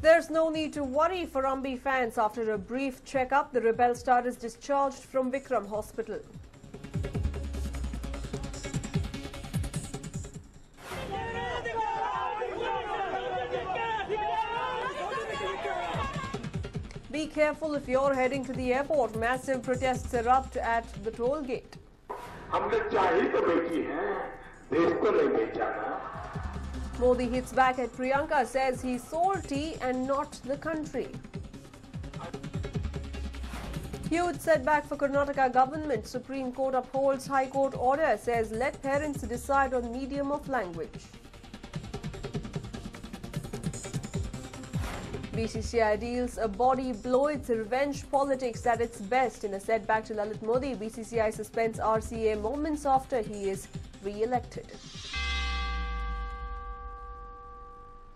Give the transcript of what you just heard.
There's no need to worry for Ambi fans. After a brief checkup, the rebel star is discharged from Vikram Hospital. Be careful if you're heading to the airport. Massive protests erupt at the toll gate. Modi hits back at Priyanka, says he's salty and not the country. Huge setback for Karnataka government. Supreme Court upholds High Court order, says let parents decide on medium of language. BCCI deals a body blow. It's revenge politics at its best. In a setback to Lalit Modi, BCCI suspends RCA moments after he is re-elected.